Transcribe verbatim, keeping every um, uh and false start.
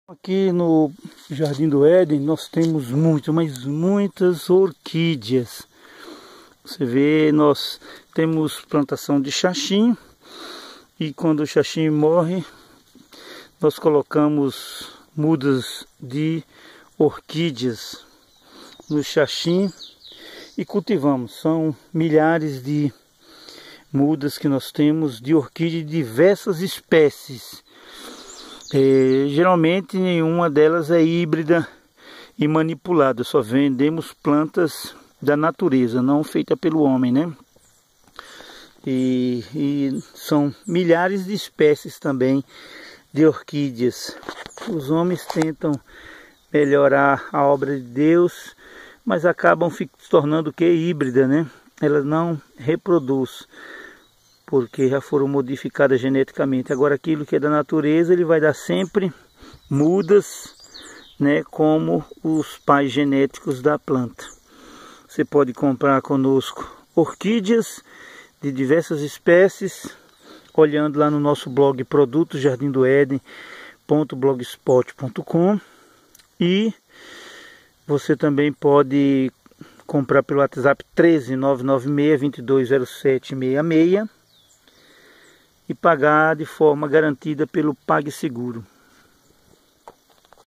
Aqui no Jardim do Éden nós temos muito, mas muitas orquídeas. Você vê, nós temos plantação de xaxim e quando o xaxim morre, nós colocamos mudas de orquídeas no xaxim e cultivamos. São milhares de mudas que nós temos de orquídea de diversas espécies. É, geralmente nenhuma delas é híbrida e manipulada, só vendemos plantas da natureza, não feita pelo homem, né? E, e são milhares de espécies também de orquídeas. Os homens tentam melhorar a obra de Deus, mas acabam se tornando o que? Híbrida, né? Elas não reproduzem, porque já foram modificadas geneticamente. Agora aquilo que é da natureza, ele vai dar sempre mudas, né, como os pais genéticos da planta. Você pode comprar conosco orquídeas de diversas espécies, olhando lá no nosso blog produtos jardim do éden ponto blogspot ponto com, e você também pode comprar pelo WhatsApp treze, nove nove seis, dois dois zero sete, seis seis e pagar de forma garantida pelo PagSeguro.